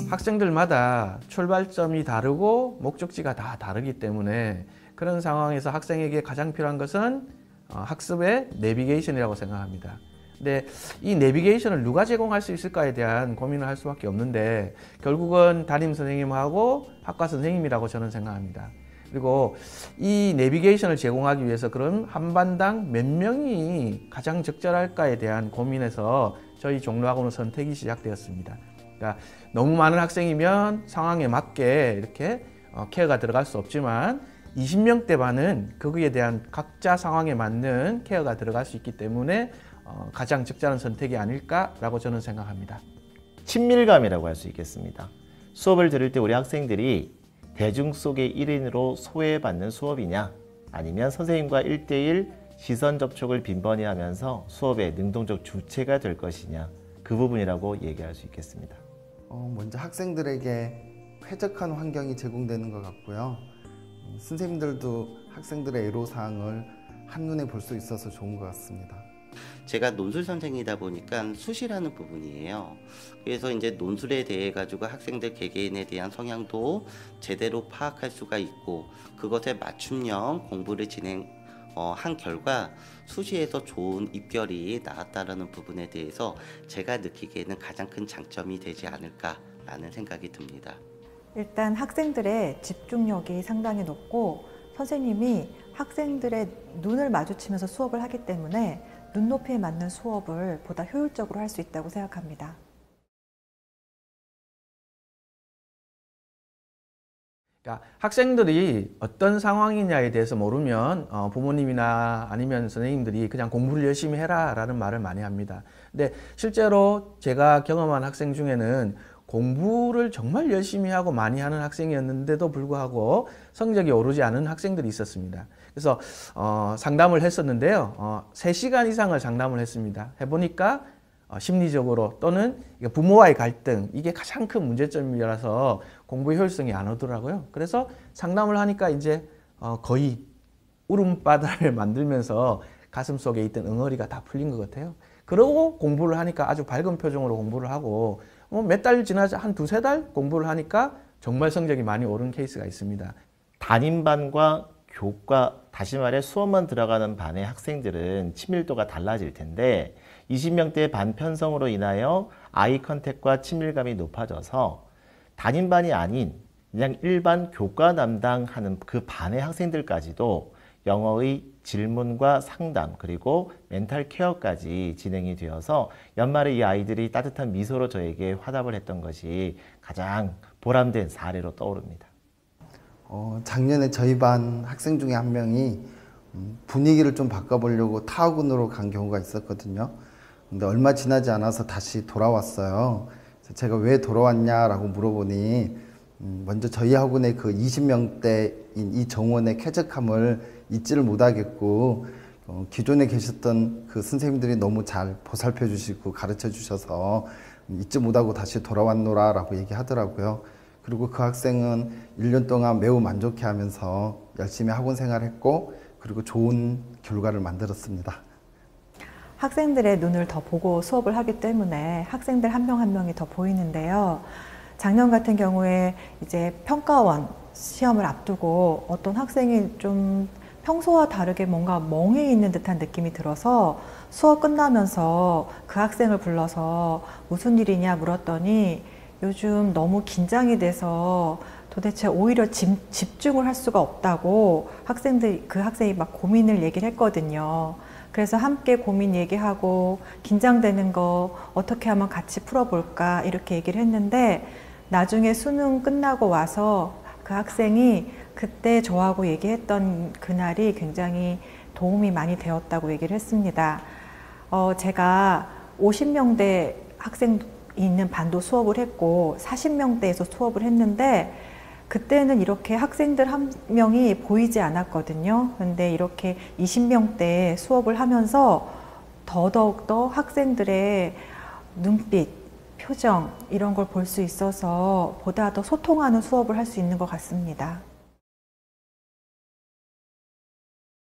학생들마다 출발점이 다르고 목적지가 다 다르기 때문에 그런 상황에서 학생에게 가장 필요한 것은 학습의 내비게이션이라고 생각합니다. 근데 이 내비게이션을 누가 제공할 수 있을까에 대한 고민을 할 수밖에 없는데 결국은 담임 선생님하고 학과 선생님이라고 저는 생각합니다. 그리고 이 내비게이션을 제공하기 위해서 그럼 한 반당 몇 명이 가장 적절할까에 대한 고민에서 저희 종로학원의 선택이 시작되었습니다. 그러니까 너무 많은 학생이면 상황에 맞게 이렇게 케어가 들어갈 수 없지만 20명대 반은 거기에 대한 각자 상황에 맞는 케어가 들어갈 수 있기 때문에 가장 적절한 선택이 아닐까라고 저는 생각합니다. 친밀감이라고 할 수 있겠습니다. 수업을 들을 때 우리 학생들이 대중 속의 1인으로 소외받는 수업이냐, 아니면 선생님과 1대1 시선 접촉을 빈번히 하면서 수업의 능동적 주체가 될 것이냐, 그 부분이라고 얘기할 수 있겠습니다. 먼저 학생들에게 쾌적한 환경이 제공되는 것 같고요. 선생님들도 학생들의 애로사항을 한눈에 볼 수 있어서 좋은 것 같습니다. 제가 논술 선생이다 보니까 수시라는 부분이에요. 그래서 이제 논술에 대해 가지고 학생들 개개인에 대한 성향도 제대로 파악할 수가 있고 그것에 맞춤형 공부를 한 결과 수시에서 좋은 입결이 나왔다는 부분에 대해서 제가 느끼기에는 가장 큰 장점이 되지 않을까라는 생각이 듭니다. 일단 학생들의 집중력이 상당히 높고 선생님이 학생들의 눈을 마주치면서 수업을 하기 때문에 눈높이에 맞는 수업을 보다 효율적으로 할 수 있다고 생각합니다. 그러니까 학생들이 어떤 상황이냐에 대해서 모르면 부모님이나 아니면 선생님들이 그냥 공부를 열심히 해라 라는 말을 많이 합니다. 근데 실제로 제가 경험한 학생 중에는 공부를 정말 열심히 하고 많이 하는 학생이었는데도 불구하고 성적이 오르지 않은 학생들이 있었습니다. 그래서 상담을 했었는데요. 3시간 이상을 상담을 했습니다. 해보니까 심리적으로 또는 부모와의 갈등, 이게 가장 큰 문제점이라서 공부의 효율성이 안 오더라고요. 그래서 상담을 하니까 이제 거의 울음바다를 만들면서 가슴속에 있던 응어리가 다 풀린 것 같아요. 그러고 공부를 하니까 아주 밝은 표정으로 공부를 하고 몇 달 지나자 한 2~3달 공부를 하니까 정말 성적이 많이 오른 케이스가 있습니다. 담임반과 교과, 다시 말해 수업만 들어가는 반의 학생들은 친밀도가 달라질 텐데 20명대 반 편성으로 인하여 아이 컨택과 친밀감이 높아져서 담임반이 아닌 그냥 일반 교과 담당하는 그 반의 학생들까지도 영어의 질문과 상담 그리고 멘탈 케어까지 진행이 되어서 연말에 이 아이들이 따뜻한 미소로 저에게 화답을 했던 것이 가장 보람된 사례로 떠오릅니다. 작년에 저희 반 학생 중에 한 명이 분위기를 좀 바꿔보려고 타학원으로 간 경우가 있었거든요. 근데 얼마 지나지 않아서 다시 돌아왔어요. 그래서 제가 왜 돌아왔냐라고 물어보니 먼저 저희 학원의 그 20명대인 이 정원의 쾌적함을 잊지를 못하겠고 기존에 계셨던 그 선생님들이 너무 잘 보살펴 주시고 가르쳐 주셔서 잊지 못하고 다시 돌아왔노라 라고 얘기하더라고요. 그리고 그 학생은 1년 동안 매우 만족해 하면서 열심히 학원 생활했고 그리고 좋은 결과를 만들었습니다. 학생들의 눈을 더 보고 수업을 하기 때문에 학생들 한 명 한 명이 더 보이는데요. 작년 같은 경우에 이제 평가원 시험을 앞두고 어떤 학생이 좀 평소와 다르게 뭔가 멍해 있는 듯한 느낌이 들어서 수업 끝나면서 그 학생을 불러서 무슨 일이냐 물었더니 요즘 너무 긴장이 돼서 도대체 오히려 집중을 할 수가 없다고 그 학생이 막 고민을 얘기를 했거든요. 그래서 함께 고민 얘기하고 긴장되는 거 어떻게 하면 같이 풀어볼까 이렇게 얘기를 했는데 나중에 수능 끝나고 와서 그 학생이 그때 저하고 얘기했던 그날이 굉장히 도움이 많이 되었다고 얘기를 했습니다. 제가 50명대 학생 있는 반도 수업을 했고 40명대에서 수업을 했는데 그때는 이렇게 학생들 한 명이 보이지 않았거든요. 근데 이렇게 20명대 수업을 하면서 더더욱더 학생들의 눈빛, 표정 이런 걸 볼 수 있어서 보다 더 소통하는 수업을 할 수 있는 것 같습니다.